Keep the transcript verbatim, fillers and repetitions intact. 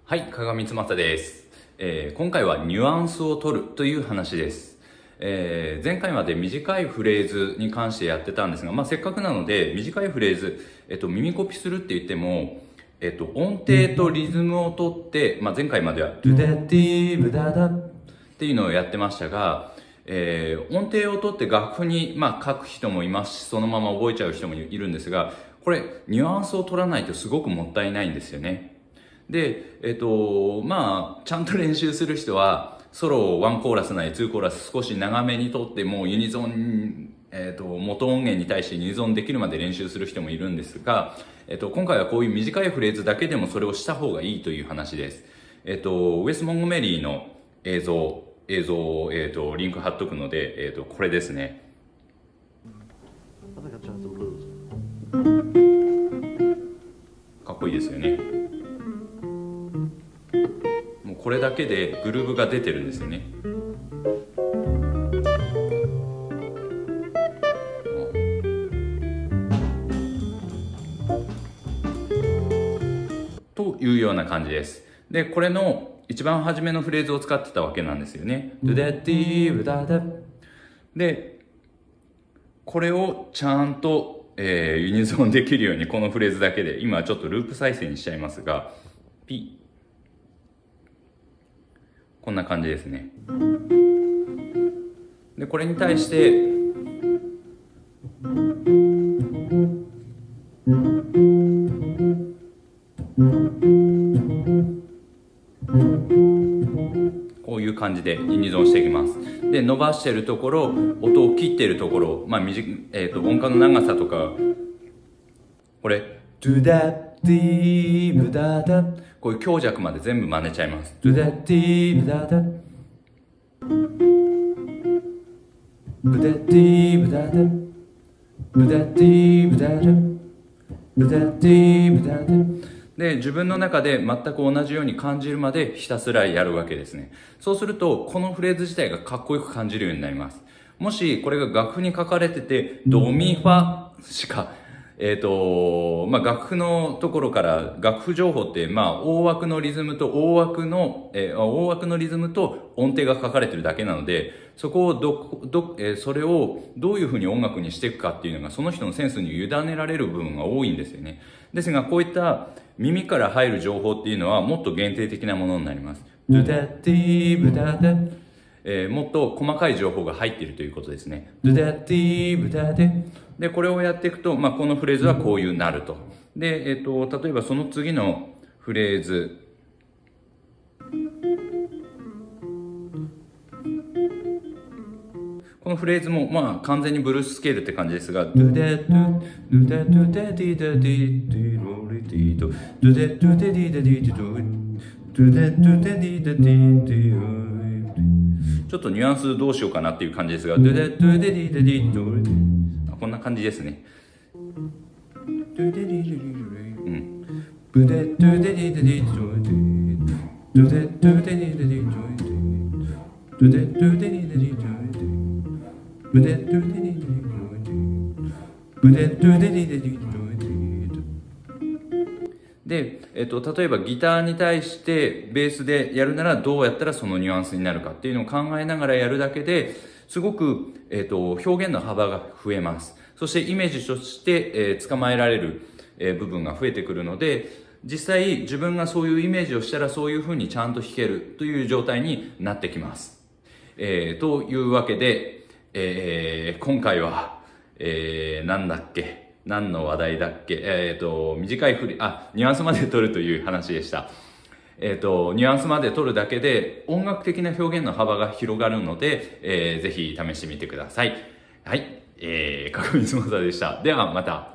はい、鏡翼です、えー。今回はニュアンスを取るという話です。えー、前回まで短いフレーズに関してやってたんですが、まあ、せっかくなので短いフレーズ、えっと、耳コピするって言っても、えっと、音程とリズムを取って、まあ、前回まではドゥデッティーブダダっていうのをやってましたが、えー、音程を取って楽譜に、まあ、書く人もいますし、そのまま覚えちゃう人もいるんですが、これニュアンスを取らないとすごくもったいないんですよね。で、えっと、まあ、ちゃんと練習する人は、ソロをワンコーラスなりツーコーラス少し長めにとってもユニゾン、えっと、元音源に対してユニゾンできるまで練習する人もいるんですが、えっと、今回はこういう短いフレーズだけでもそれをした方がいいという話です。えっと、ウェス・モンゴメリーの映像、映像を、えっと、リンク貼っとくので、えっと、これですね。かっこいいですよね。もうこれだけでグルーヴが出てるんですよね。というような感じです。で、これの一番初めのフレーズを使ってたわけなんですよね。で、これをちゃんと、えー、ユニゾンできるようにこのフレーズだけで、今ちょっとループ再生にしちゃいますが、ピッ。こんな感じですね。で、これに対して、こういう感じでユニゾンしていきます。で、伸ばしてるところ、音を切ってるところ、まあ、短い、えっと、音階の長さとか、これ、ドゥダッディーブダダ、こういう強弱まで全部真似ちゃいます。ドゥダッディーブダダ、ブダッディーブダダ、ブダッディーブダダ、ブダッディーブダダ。で、自分の中で全く同じように感じるまでひたすらやるわけですね。そうすると、このフレーズ自体がかっこよく感じるようになります。もし、これが楽譜に書かれてて、ドミファしか、えっと、まあ、楽譜のところから楽譜情報って、まあ、大枠のリズムと大枠の、えー、大枠のリズムと音程が書かれてるだけなので、そこをど、ど、えー、それをどういうふうに音楽にしていくかっていうのが、その人のセンスに委ねられる部分が多いんですよね。ですが、こういった耳から入る情報っていうのはもっと限定的なものになります。ドゥダッディーブダダ、えー、もっと細かい情報が入っているということですね。ドゥダッディーブダダ。で、これをやっていくと、まあ、このフレーズはこういうなると。で、えっと、例えばその次のフレーズ。このフレーズも、まあ、完全にブルーススケールって感じですが、ドゥデドゥ、ドゥデドゥデディデディディロリディド、ドゥデドゥデディデディディドゥ、ドゥデドゥデディデディディ、ちょっとニュアンスどうしようかなっていう感じですが、ドゥデドゥデディデディドゥ、こんな感じですね。うん。ブデドゥデディデディドゥ、ドゥデドゥデディデディドゥ、ドゥデドゥデディデディドゥ、ブデドゥデディデディドゥ、ブデドゥデディデディドゥ。で、えっと、例えばギターに対してベースでやるならどうやったらそのニュアンスになるかっていうのを考えながらやるだけですごく、えっと、表現の幅が増えます。そしてイメージとして、えー、捕まえられる、えー、部分が増えてくるので、実際自分がそういうイメージをしたらそういうふうにちゃんと弾けるという状態になってきます。えー、というわけで、えー、今回は、えー、なんだっけ何の話題だっけえっ、ー、と、短い振り、あ、ニュアンスまで取るという話でした。えっ、ー、と、ニュアンスまで取るだけで音楽的な表現の幅が広がるので、えー、ぜひ試してみてください。はい。えー、鏡翼でした。ではまた。